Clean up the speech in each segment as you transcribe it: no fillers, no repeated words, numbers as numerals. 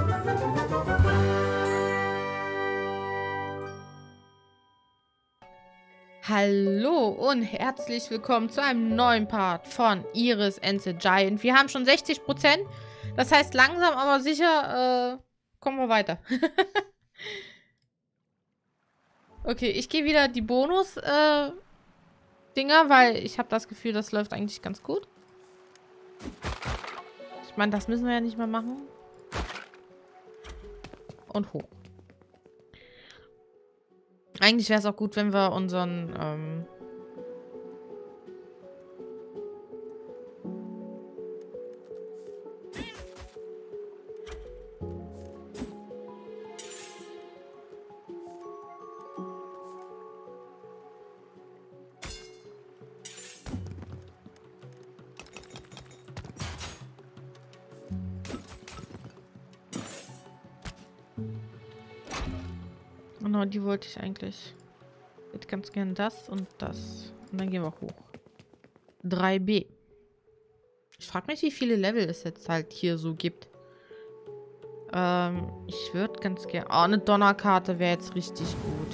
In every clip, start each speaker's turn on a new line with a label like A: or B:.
A: Hallo und herzlich willkommen zu einem neuen Part von Iris and the Giant. Wir haben schon 60%. Das heißt, langsam aber sicher kommen wir weiter. Okay, ich gehe wieder die Bonus-Dinger, weil ich habe das Gefühl, das läuft eigentlich ganz gut. Ich meine, das müssen wir ja nicht mehr machen. Und hoch. Eigentlich wäre es auch gut, wenn wir unseren, Genau, die wollte ich eigentlich. Ich hätte ganz gern das und das. Und dann gehen wir hoch. 3B. Ich frage mich, wie viele Level es jetzt halt hier so gibt. Ich würde ganz gern... Oh, eine Donnerkarte wäre jetzt richtig gut.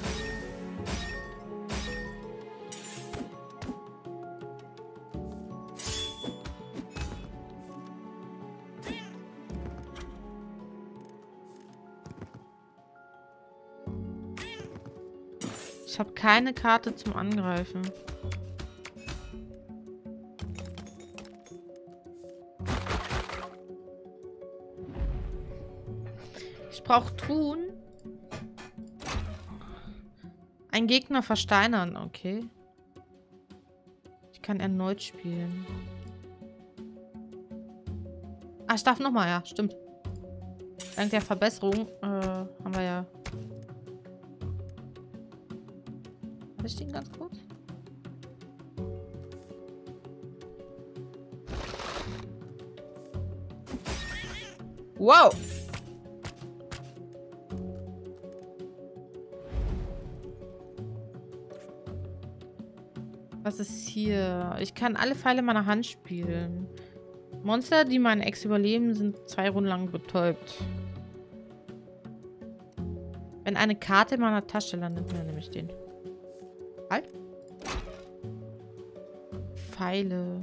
A: Ich habe keine Karte zum Angreifen. Ich brauche Truhen. Ein Gegner versteinern, okay. Ich kann erneut spielen. Ah, ich darf nochmal, ja, stimmt. Dank der Verbesserung haben wir ja... Habe ich den ganz kurz? Wow! Was ist hier? Ich kann alle Pfeile meiner Hand spielen. Monster, die meinen Ex überleben, sind 2 Runden lang betäubt. Wenn eine Karte in meiner Tasche landet, dann nehme ich den. Halt. Pfeile.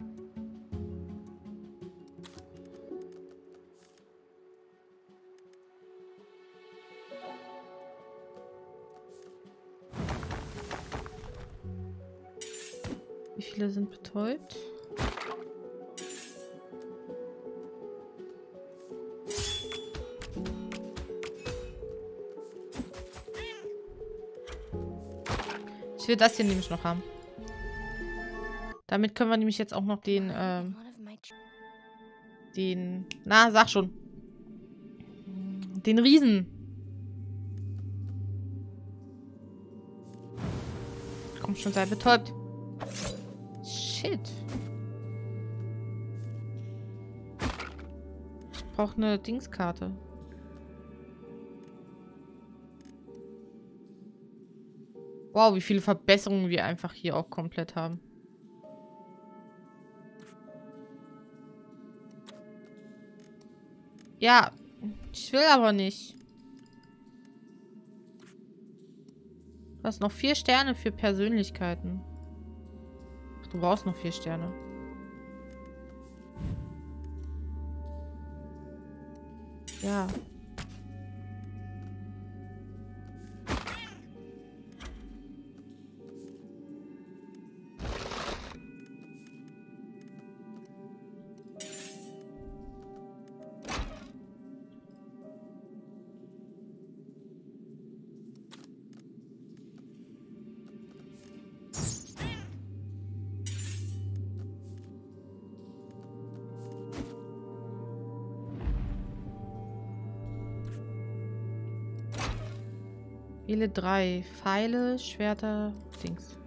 A: Wie viele sind betäubt? Ich will das hier nämlich noch haben. Damit können wir nämlich jetzt auch noch den, na, sag schon. Den Riesen. Komm schon, sei betäubt. Shit. Ich brauche eine Dingskarte. Wow, wie viele Verbesserungen wir einfach hier auch komplett haben. Ja, ich will aber nicht. Du hast noch 4 Sterne für Persönlichkeiten. Ach, du brauchst noch 4 Sterne. Ja. Wähle 3. Pfeile, Schwerter, Dings.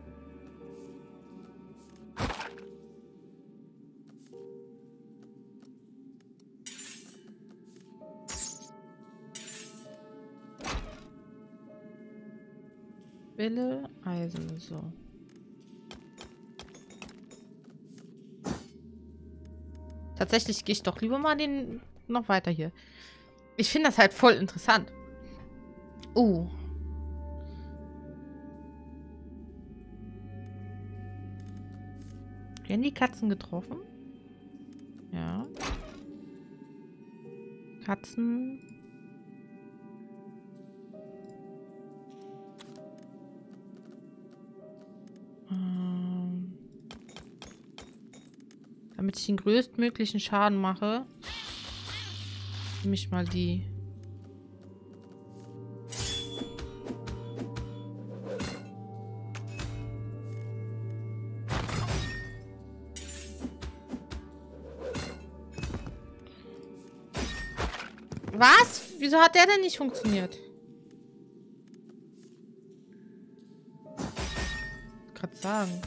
A: Wille, Eisen, so. Tatsächlich gehe ich doch lieber mal den noch weiter hier. Ich finde das halt voll interessant. Werden die Katzen getroffen? Ja. Katzen. Damit ich den größtmöglichen Schaden mache, nehme ich mal die. Was? Wieso hat der denn nicht funktioniert? Ich gerade sagen.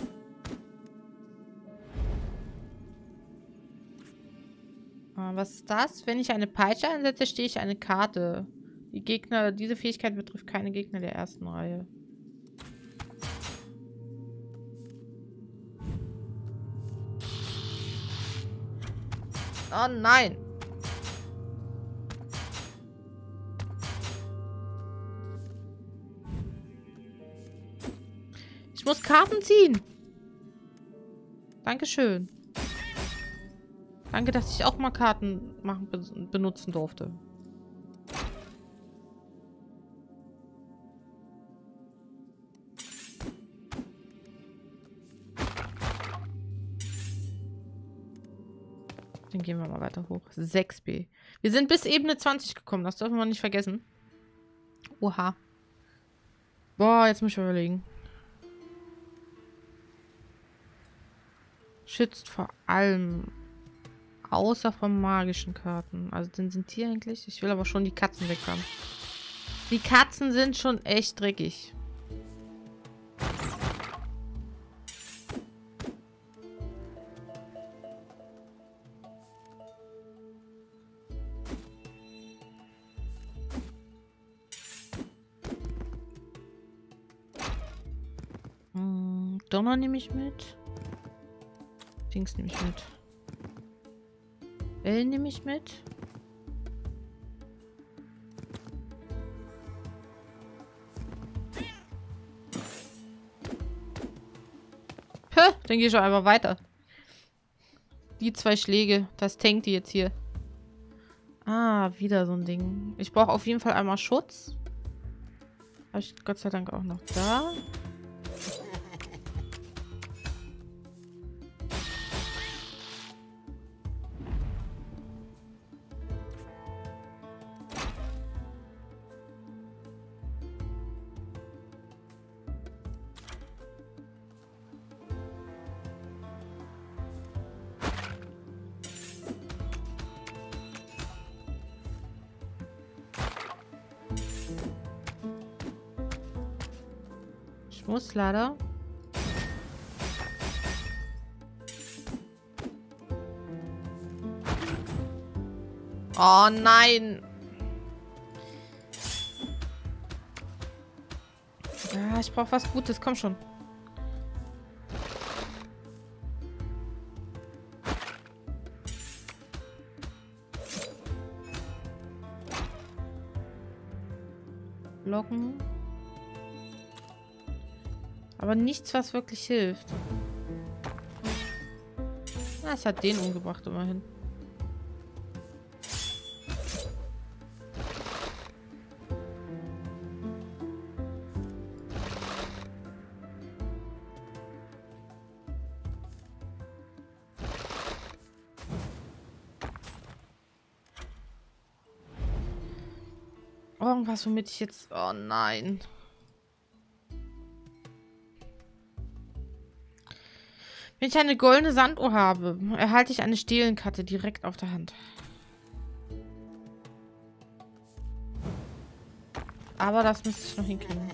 A: Was ist das? Wenn ich eine Peitsche einsetze, stehe ich eine Karte. Diese Fähigkeit betrifft keine Gegner der ersten Reihe. Oh nein! Ich muss Karten ziehen. Dankeschön. Danke, dass ich auch mal Karten benutzen durfte. Dann gehen wir mal weiter hoch. 6b. Wir sind bis Ebene 20 gekommen. Das dürfen wir nicht vergessen. Oha. Boah, jetzt muss ich überlegen. Schützt vor allem. Außer von magischen Karten. Also dann sind die eigentlich... Ich will aber schon die Katzen weg haben. Die Katzen sind schon echt dreckig. Donner nehme ich mit. Dings nehme ich mit. Wellen nehme ich mit. Dann gehe ich schon einfach weiter. Die 2 Schläge, das tankt die jetzt hier. Ah, wieder so ein Ding. Ich brauche auf jeden Fall einmal Schutz. Habe ich Gott sei Dank auch noch da. Ich muss leider. Oh nein. Ja, ich brauche was Gutes. Komm schon. Locken. Aber nichts, was wirklich hilft. Na, es hat den umgebracht, immerhin. Irgendwas, womit ich jetzt... Oh nein. Wenn ich eine goldene Sanduhr habe, erhalte ich eine Stehlenkarte direkt auf der Hand. Aber das müsste ich noch hinkriegen.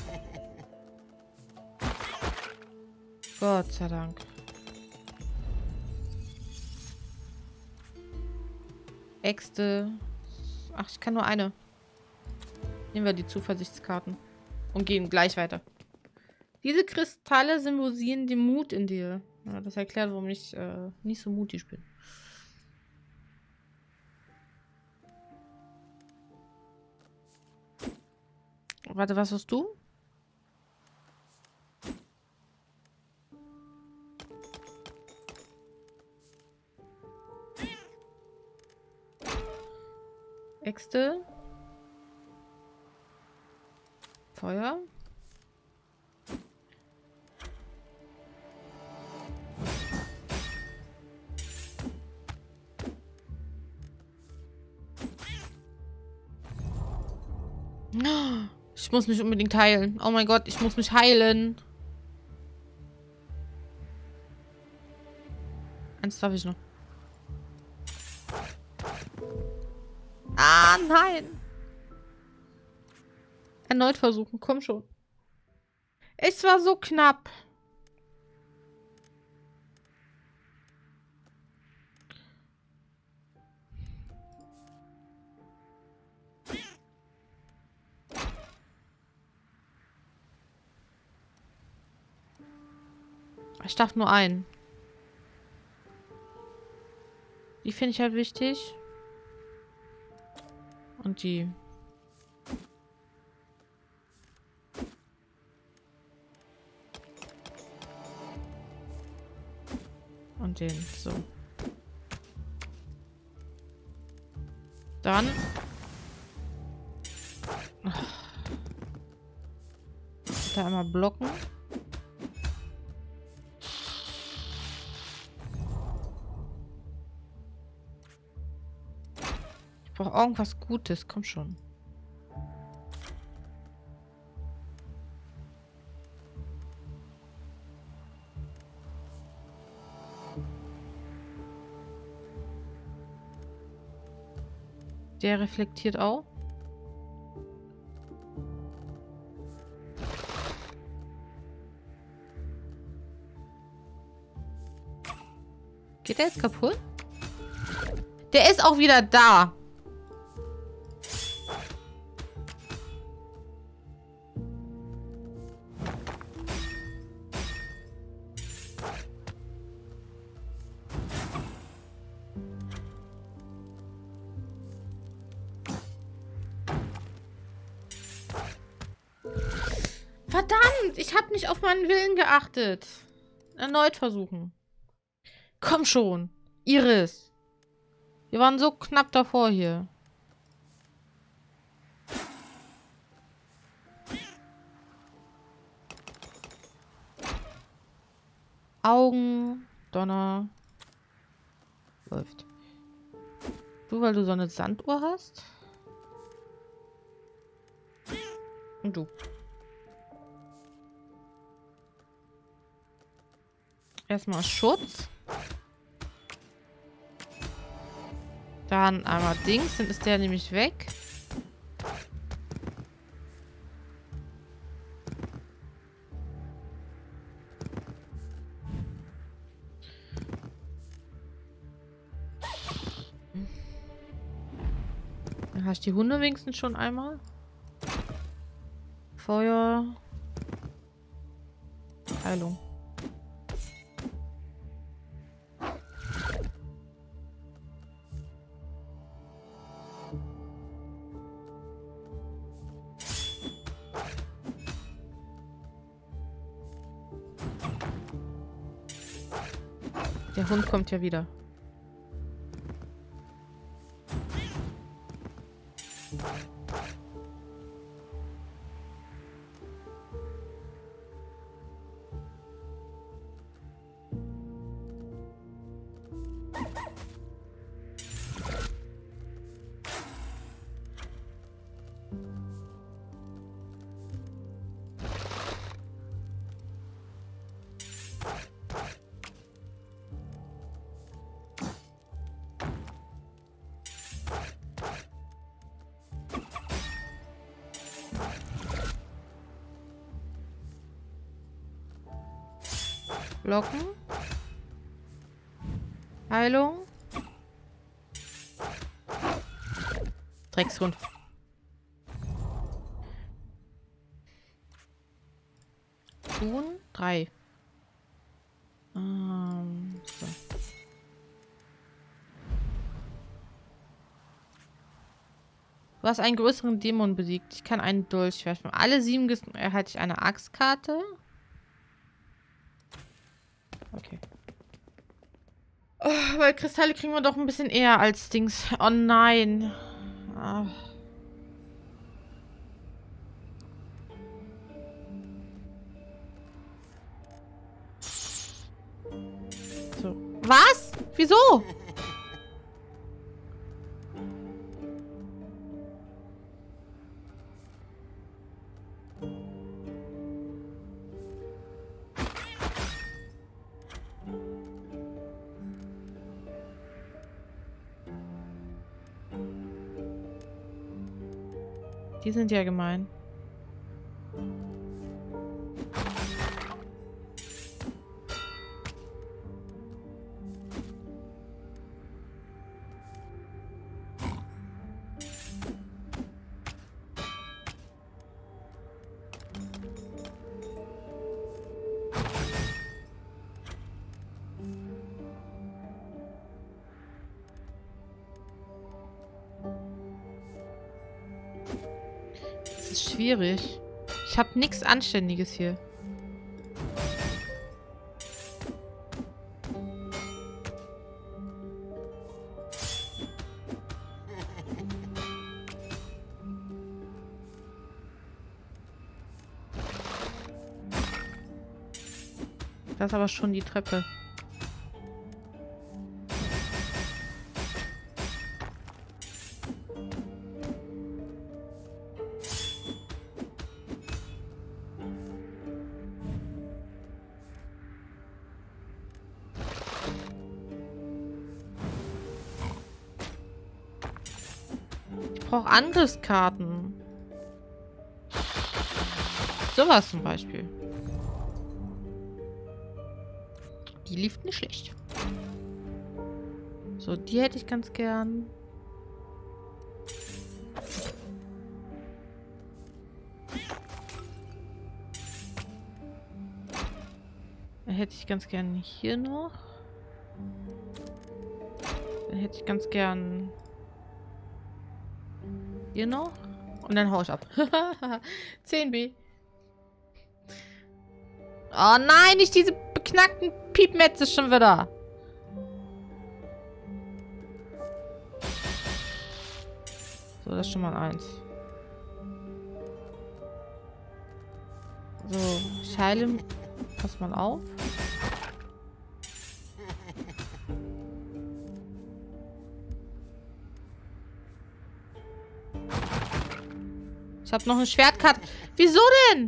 A: Gott sei Dank. Äxte. Ach, ich kann nur eine. Nehmen wir die Zuversichtskarten. Und gehen gleich weiter. Diese Kristalle symbolisieren den Mut in dir. Ja, das erklärt, warum ich nicht so mutig bin. Warte, was hast du? Äxte. Feuer. Ich muss mich unbedingt heilen. Oh mein Gott, ich muss mich heilen. Eins darf ich noch. Ah, nein. Erneut versuchen, komm schon. Es war so knapp. Ich darf nur einen. Die finde ich halt wichtig. Und die. Und den. So. Dann. Da einmal blocken. Ich brauche irgendwas Gutes. Komm schon. Der reflektiert auch. Geht der jetzt kaputt? Der ist auch wieder da. Verdammt, ich habe nicht auf meinen Willen geachtet. Erneut versuchen. Komm schon. Iris. Wir waren so knapp davor hier. Augen. Donner. Läuft. Du, weil du so eine Sanduhr hast? Und du. Erstmal Schutz. Dann einmal Dings, dann ist der nämlich weg. Dann habe ich die Hunde wenigstens schon einmal. Feuer. Heilung. Der Hund kommt ja wieder. Blocken. Heilung. Dreckshund. Tun. 3. So. Du hast einen größeren Dämon besiegt. Ich kann einen durchwerfen. Alle 7 erhalte ich eine Axtkarte. Okay. Oh, weil Kristalle kriegen wir doch ein bisschen eher als Dings. Oh nein. Ah. So. Was? Wieso? Die sind ja gemein. Das ist schwierig. Ich habe nichts Anständiges hier. Das ist aber schon die Treppe. Ich brauche Angriffskarten. Sowas zum Beispiel. Die lief nicht schlecht. So, die hätte ich ganz gern. Dann hätte ich ganz gern hier noch. Dann hätte ich ganz gern hier noch. Und dann hau ich ab. 10B. Oh nein, nicht diese beknackten Piepmetze schon wieder. So, das ist schon mal 1. So, ich heile. Pass mal auf. Ich habe noch eine Schwertkarte. Wieso denn?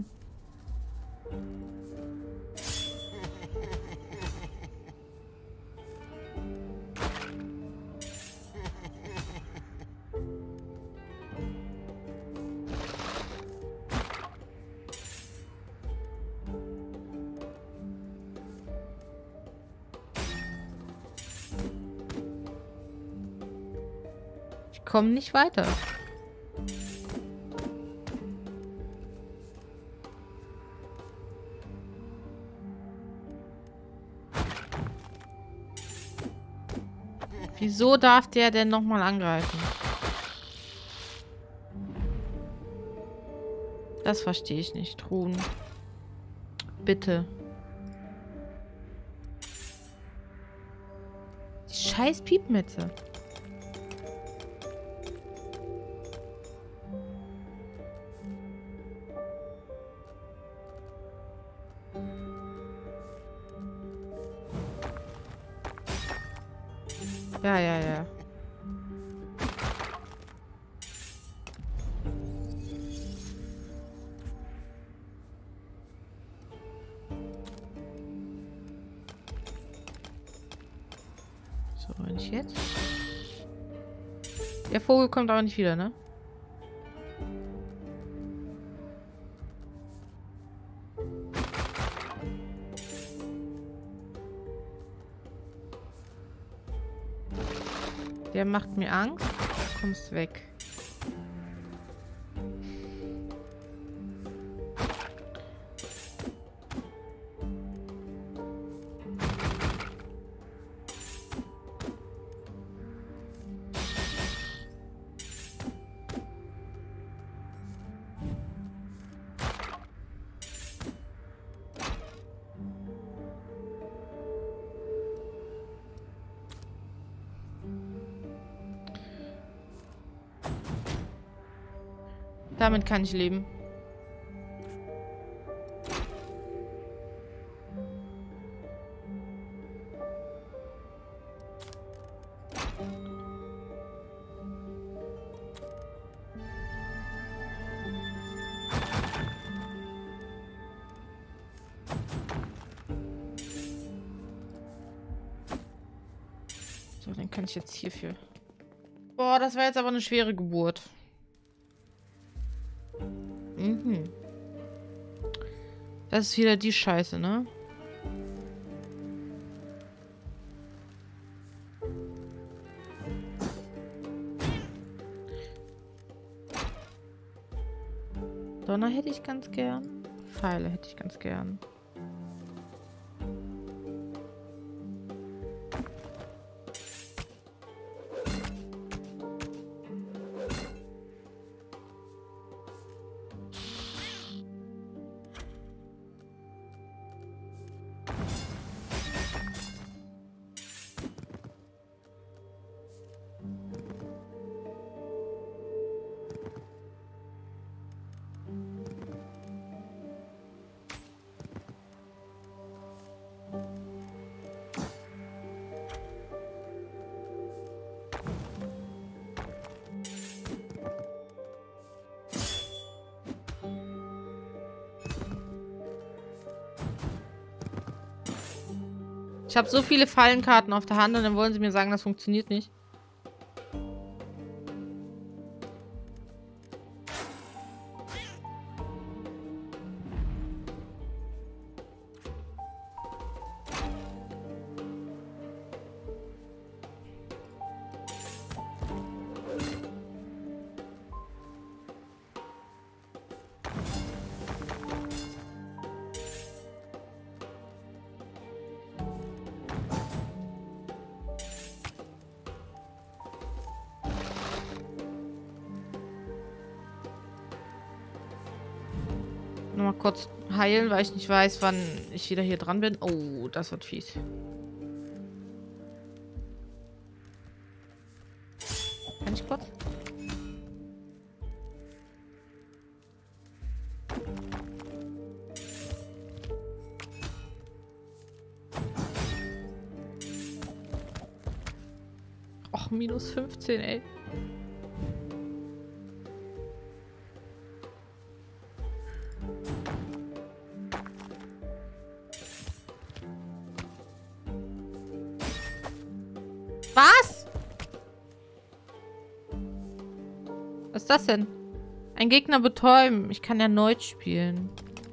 A: Ich komme nicht weiter. Wieso darf der denn nochmal angreifen? Das verstehe ich nicht. Truhen. Bitte. Die scheiß Piepmetze. Ja, ja, ja. So, wenn ich jetzt... Der Vogel kommt aber nicht wieder, ne? Der macht mir Angst. Du kommst weg. Damit kann ich leben. So, den kann ich jetzt hierfür. Boah, das war jetzt aber eine schwere Geburt. Mhm. Das ist wieder die Scheiße, ne? Donner hätte ich ganz gern. Pfeile hätte ich ganz gern. Ich habe so viele Fallenkarten auf der Hand und dann wollen sie mir sagen, das funktioniert nicht. Nochmal kurz heilen, weil ich nicht weiß, wann ich wieder hier dran bin. Oh, das wird fies. Kann ich kurz? Och, minus 15, ey. Was? Was ist das denn? Ein Gegner betäuben. Ich kann erneut spielen.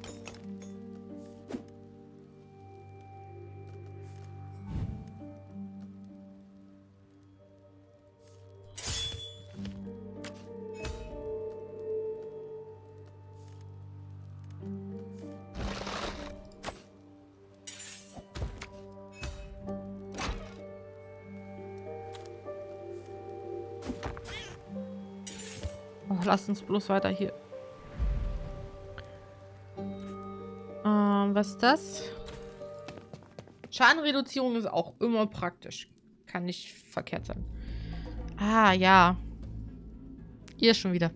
A: Oh, lass uns bloß weiter hier. Was ist das? Schadenreduzierung ist auch immer praktisch. Kann nicht verkehrt sein. Ah, ja. Ihr schon wieder.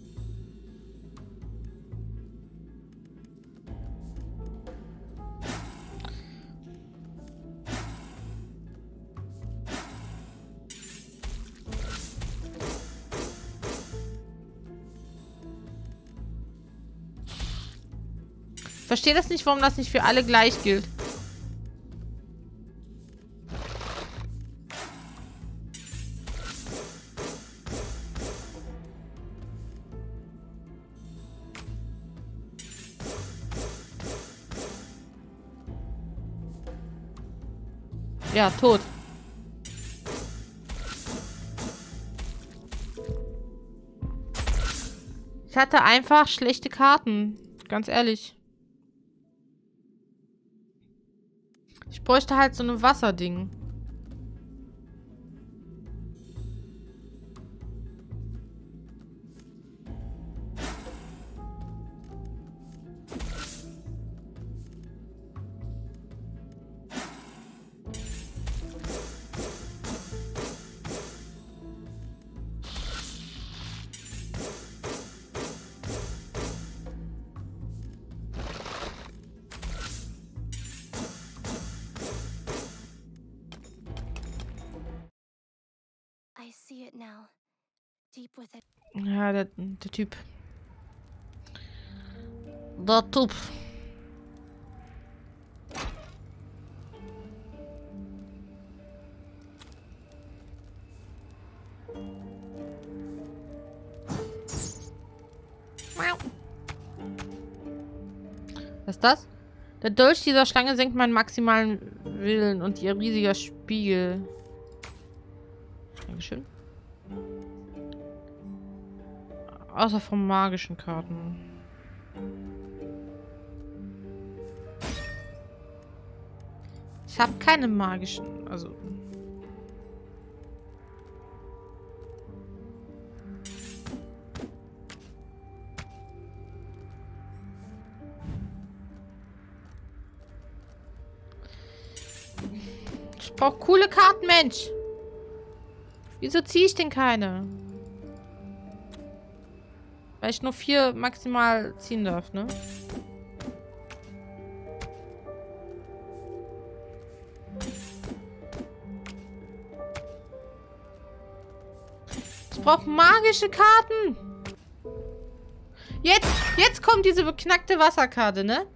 A: Ich verstehe das nicht, warum das nicht für alle gleich gilt. Ja, tot. Ich hatte einfach schlechte Karten. Ganz ehrlich. Ich bräuchte halt so ein Wasserding.
B: I see it now. Deep within.
A: Ja, der Typ. Der Typ. Was ist das? Der Dolch dieser Schlange senkt meinen maximalen Willen und ihr riesiger Spiegel. Dankeschön. Außer von magischen Karten. Ich habe keine magischen, also... Ich brauche coole Karten, Mensch. Wieso ziehe ich denn keine? Weil ich nur 4 maximal ziehen darf, ne? Ich brauche magische Karten. Jetzt kommt diese beknackte Wasserkarte, ne?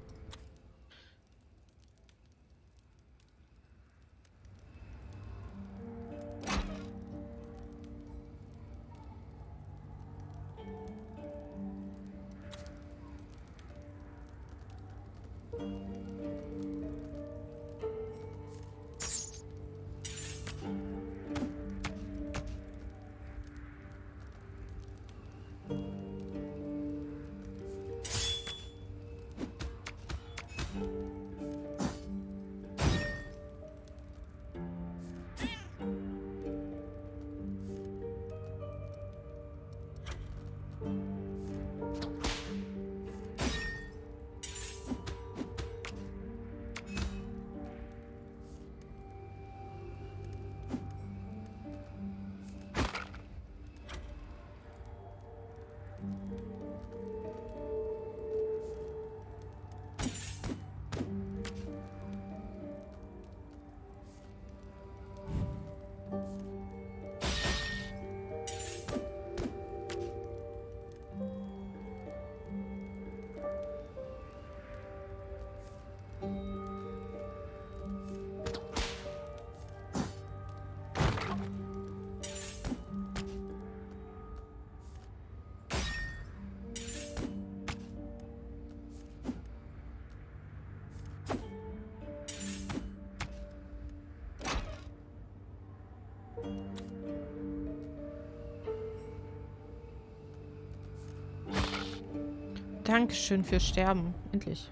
A: Dankeschön fürs Sterben. Endlich.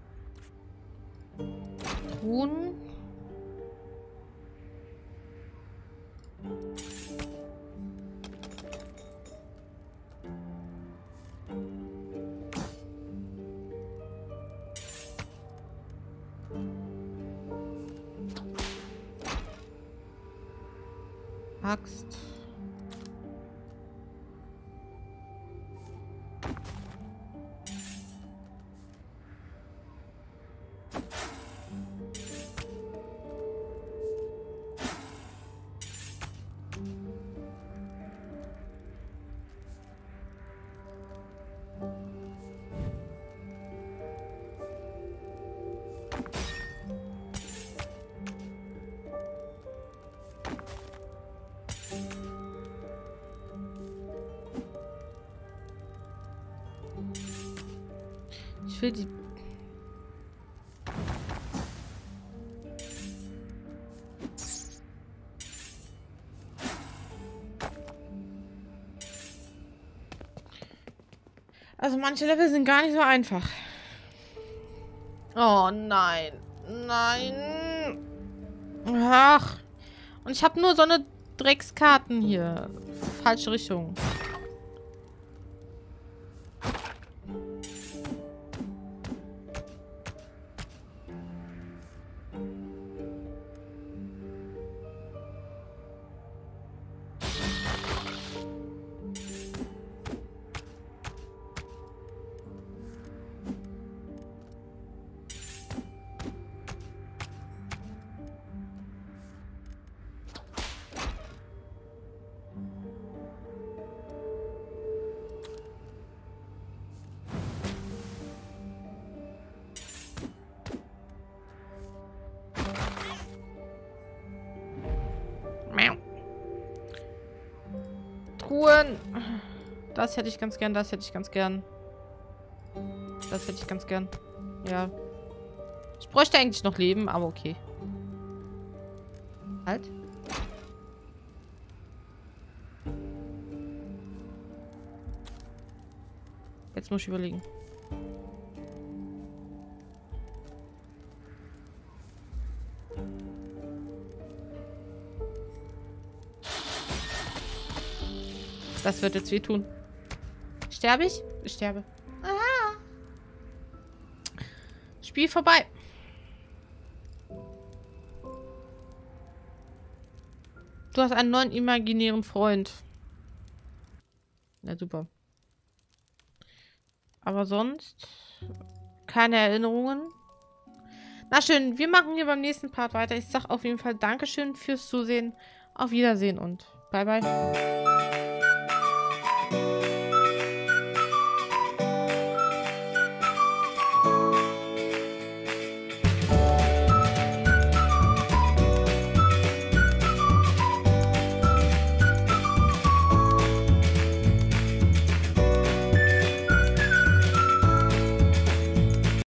A: Truhen. Axt. Ich will die... Also manche Level sind gar nicht so einfach. Oh nein. Nein. Ach. Und ich habe nur so eine Dreckskarten hier. Falsche Richtung. Figuren. Das hätte ich ganz gern, das hätte ich ganz gern. Das hätte ich ganz gern. Ja. Ich bräuchte eigentlich noch Leben, aber okay. Halt. Jetzt muss ich überlegen. Das wird jetzt wehtun. Sterbe ich? Ich sterbe. Ah. Spiel vorbei. Du hast einen neuen imaginären Freund. Na super. Aber sonst keine Erinnerungen. Na schön, wir machen hier beim nächsten Part weiter. Ich sag auf jeden Fall Dankeschön fürs Zusehen. Auf Wiedersehen und bye bye.